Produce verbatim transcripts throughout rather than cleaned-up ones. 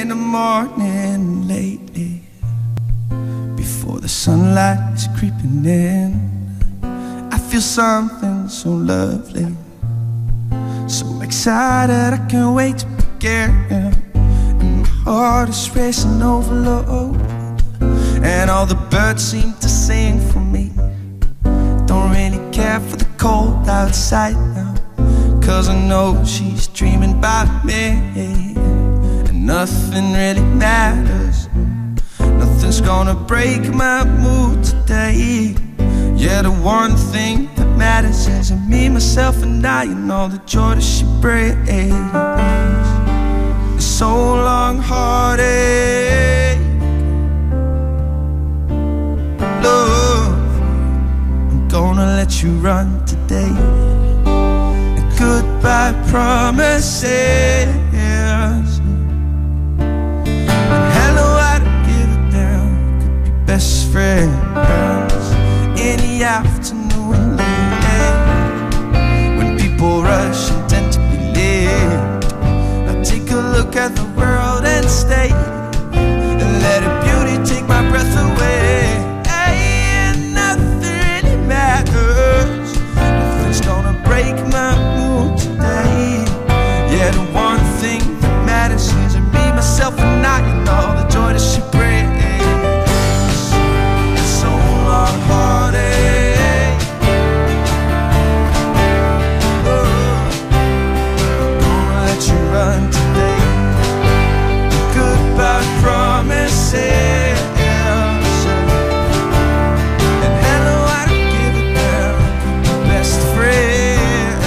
in the morning lately, before the sunlight's creeping in, I feel something so lovely, so excited I can't wait to begin. And my heart is racing overload, and all the birds seem to sing for me. Don't really care for the cold outside now, 'cause I know she's dreaming about me. And nothing really matters, nothing's gonna break my mood today. Yeah, the one thing that matters is me, myself and I, and all the joy that she brings. It's so long heartache, love, I'm gonna let you run today. And goodbye promises, and hello, I don't give a damn. Could be best friends in the afternoon late, when people rush and tend to be late. I take a look at the world and stay, and let her beauty take my breath away. Hey, and nothing really matters, nothing's gonna break my mood today. Yeah, the one thing that matters is me, myself and I, and all the joy that she brings. It's so long heartache, oh, I'm gonna let you run today. Goodbye promises, and hello, I don't give a damn. Could be best friends,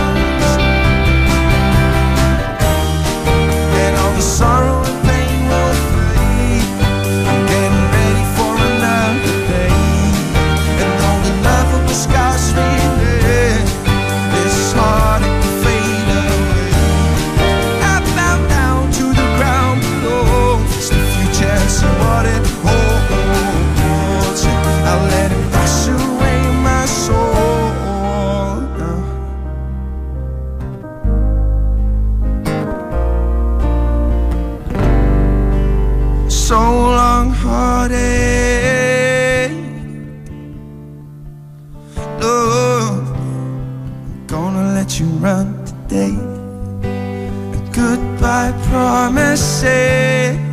and all the sorrow and pain will flee. I'm getting ready for another day, and though the love of the scars remain, this heartache will fade away. I bow down to the ground below, face the future and see what it holds. I'll let it wash away my soul now. So long heartache, love, I'm gonna let you run today. And goodbye promises,